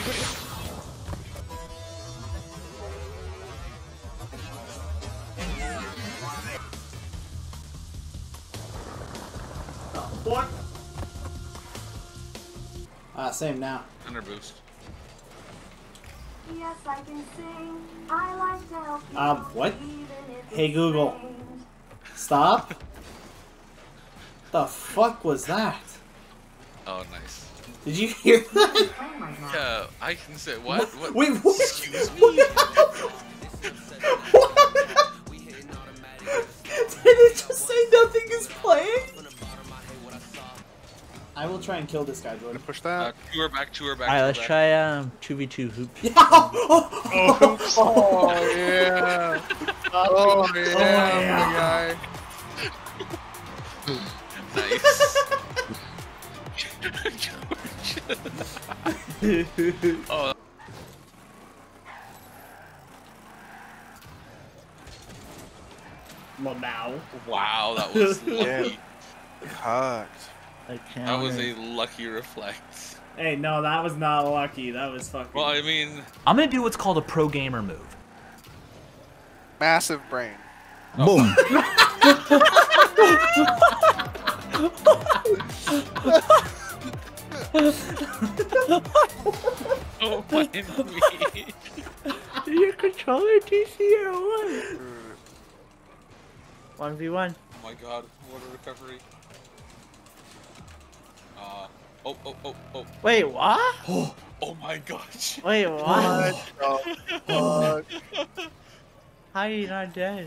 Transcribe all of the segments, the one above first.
What? Same now. Under boost. Yes, I can sing. I like to help you. What? Hey Google. Stop. The fuck was that? Oh, nice. Did you hear that? Yeah, I can say what? What? Wait, what? Excuse me. Did it just say nothing is playing? I will try and kill this guy, Jordan. Push that. Two are back. Alright, let's try 2v2 hoops. Yeah. Oh yeah. Oh yeah, my guy. Nice. Oh. Well, now. Wow, that was lucky. Cut. That was a lucky reflect. Hey, no, that was not lucky. That was fucking. Well, I mean, I'm gonna do what's called a pro gamer move. Massive brain. Boom. oh my me. Your controller TC or what? 1v1. Oh my god, what a recovery. Oh. Wait, what? Oh my gosh. Wait, what? Fuck. How are you not dead?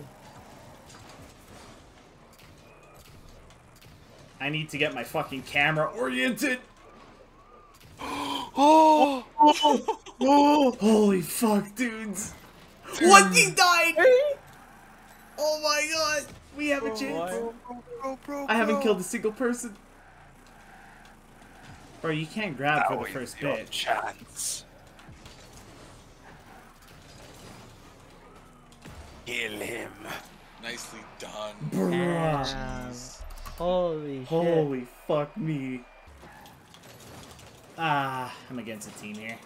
I need to get my fucking camera oriented. Oh. Holy fuck, dudes. What? He died! Oh my god. We have a chance. Bro, I haven't killed a single person. Bro, you can't grab for the first bit. Chance. Kill him. Nicely done. Bruh. Holy shit. Holy fuck me. Ah, I'm against a team here.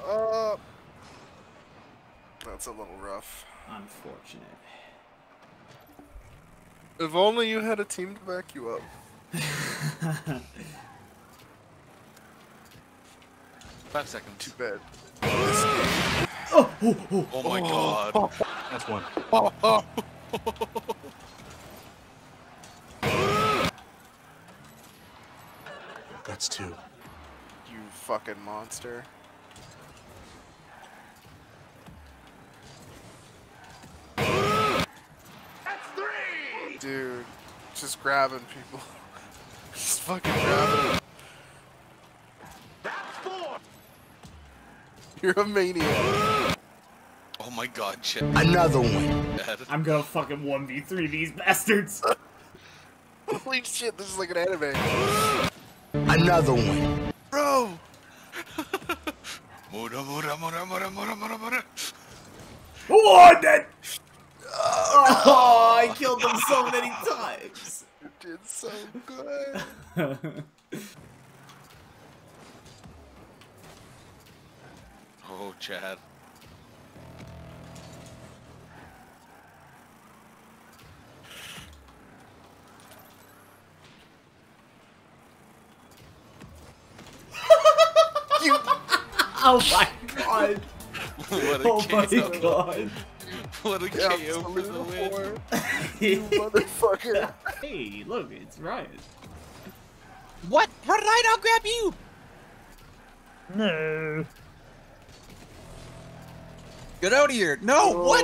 That's a little rough. Unfortunate. If only you had a team to back you up. 5 seconds. Too bad. Oh my god. That's one. That's two. You fucking monster. That's 3! Dude, just grabbing people. Just fucking grabbing them. That's 4! You're a maniac. Oh my god, shit. Another one. I'm gonna fucking 1v3 these bastards. Holy shit, this is like an anime. Another one. Bro! Mura. Oh, dead! Oh, I killed them so many times. You did so good. Oh, Chad. You. Oh my god. What a Oh KO. my god. What a KO for the win. You motherfucker. Hey, look, it's Ryan. What? Run right, I'll grab you! No. Get out of here! No! What?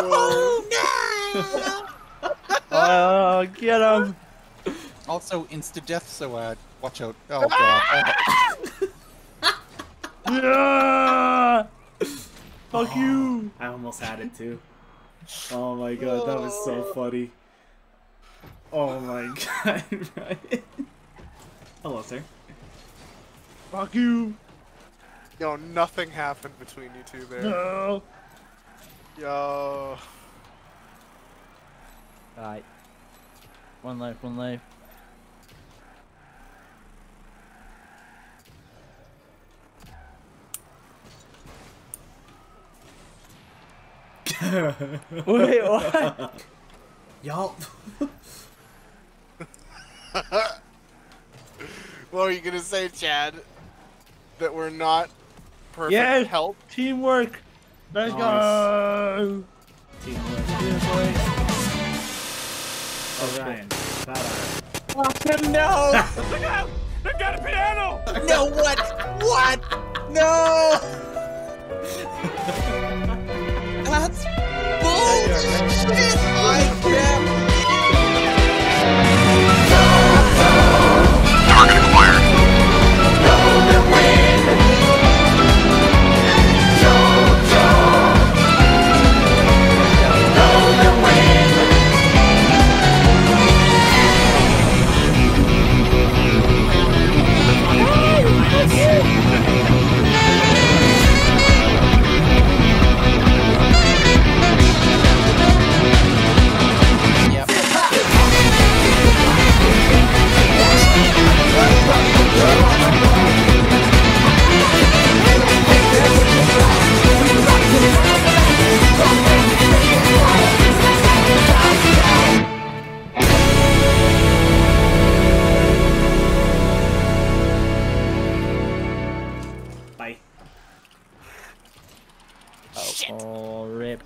No! No! Oh, get him. Also, insta-death, so, watch out. Oh, God. Yeah! Fuck you! I almost had it too. Oh my god, that was so funny. Oh my god, Ryan. Hello, sir. Fuck you! Yo, nothing happened between you two there. No! Yo. Alright. One life, one life. Wait, what? Y'all. What are you gonna say, Chad? That we're not perfect Yes. help? Teamwork. Let's go. Teamwork. Teamwork. Orion. Bad No. No, what? What? No! That's bullshit! I can't. Bye. Oh, rip.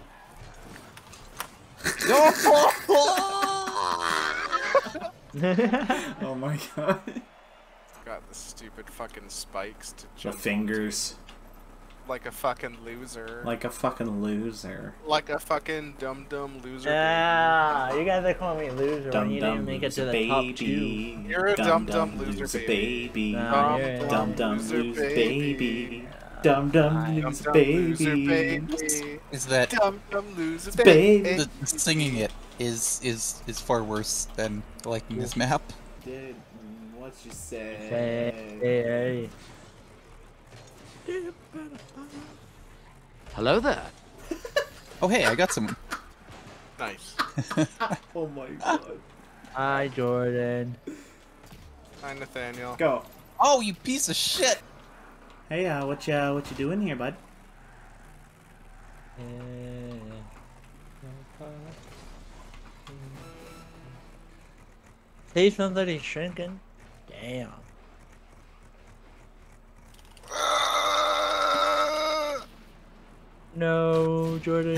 Oh my god. Got the stupid fucking spikes to The jump onto. fingers. Like a fucking loser. Like a fucking loser. Like a fucking dumb loser. Yeah, you guys are calling me loser when Dum you dum didn't make it to loser the top 2. baby. You're a Dum dumb dum loser loser baby. baby. Nah, you're a Dum dum loser loser baby. baby. Dum dum loser loser baby. baby. Is that Dumb loser Baby. baby. the singing it is far worse than liking this map? Dude, what you Hey, say? hey. Hello there. Oh hey, I got some. Nice. Oh my god. Hi, Jordan. Hi, Nathaniel. Go. Oh, you piece of shit! Hey, what you doing here, bud? Say something shrinking. Damn. No, Jordan.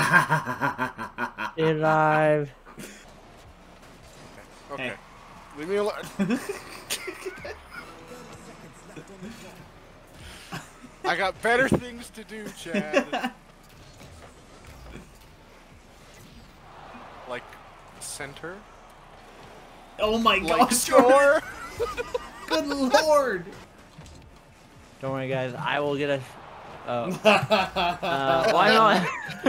Stay alive. Okay. Hey. Leave me alone. I got better things to do, Chad. Like center. Oh my Like god. shore. Good lord. Don't worry, guys. I will get us. Why not?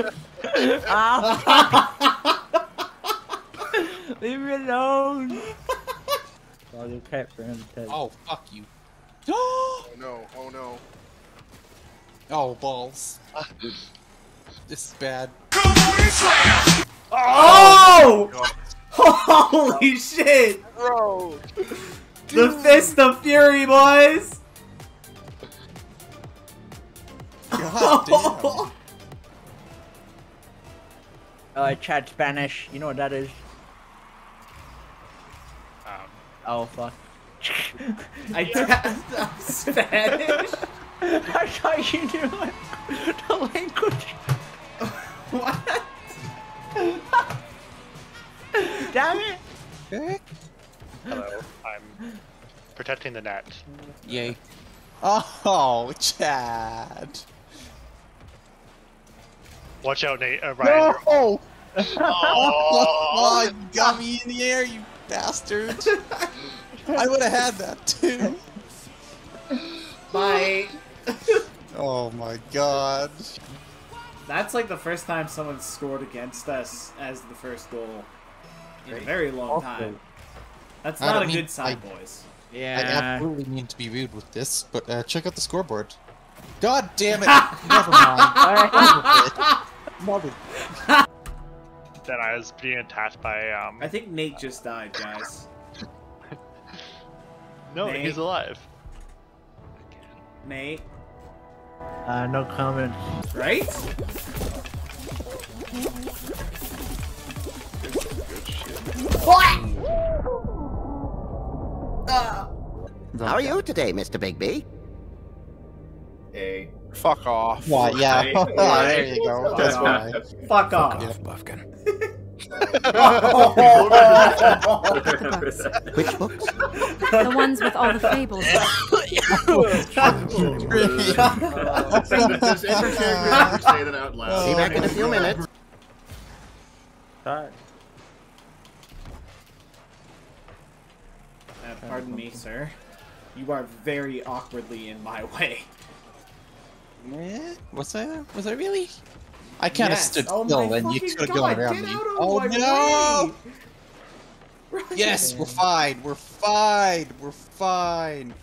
Leave me alone. I'll do crap for him. Oh fuck you! Oh no! Oh no! Oh balls! This is bad. Oh! Holy shit! Bro. The Fist of Fury, boys! God damn! I chat Spanish. You know what that is? Oh fuck. I tapped Spanish. I thought you knew the language. What? Damn it! Hello, I'm protecting the net. Yay! Oh, Chad! Watch out, Nate. Ryan. No! Oh, Oh, you got me in the air, you bastard! I would have had that too. Bye. Oh my god! That's like the first time someone scored against us as the first goal in a very long time. That's I not don't a mean- good sign, boys. I Yeah. absolutely mean to be rude with this, but check out the scoreboard. God damn it! Never mind. Mother. then I was being attacked by I think Nate just died, guys. No, Nate. he's alive. Nate, No comments. right? Good shit. How are you today, Mr. Bigby? A. Fuck off. Why? Yeah. Right. There you go. That's Fuck why. Fuck off. Buffkin. Which books? The ones with all the fables. Does every character ever say that out loud? Be back in a few minutes. Pardon me, sir. You are very awkwardly in my way. Eh? Was I really? I kind of Yes. stood Oh still my and you fucking could have God, gone around get me. out of Oh my no! way! Yes, we're fine. We're fine. We're fine.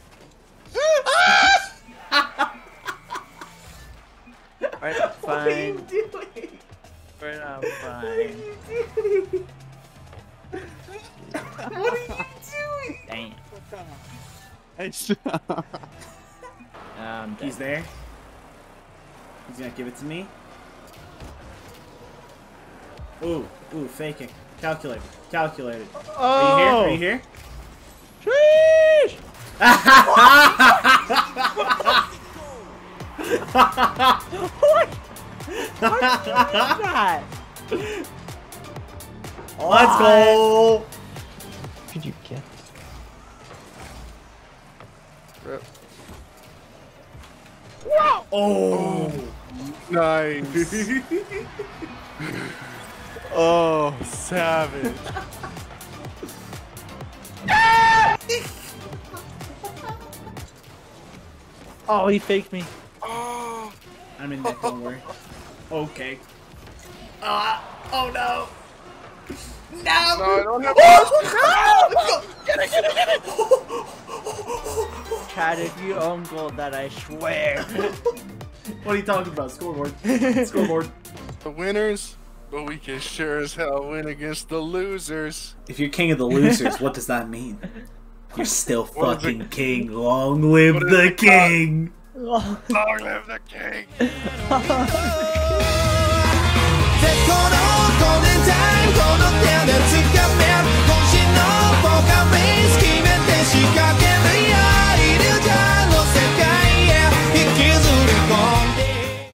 Right, What are you fine. doing? Right, I'm What are fine. you doing? What are you doing? Damn. He's there. He's gonna give it to me. Ooh, faking. Calculated. Calculated. Oh! Are you here? Sheesh! What? How did you do that? Let's go! Could you get? Rip. Oh! Nice. Oh, savage. Oh, he faked me. Oh. I'm in that, don't worry. Okay. Oh no! No! No, I don't have Get it, get it, get it! Chad, if you own gold, that I swear. What are you talking about? Scoreboard. Scoreboard. the winners, but we can sure as hell win against the losers. If you're king of the losers, what does that mean? You're still What is fucking it? king. Long live What is the it? king! Long live the king!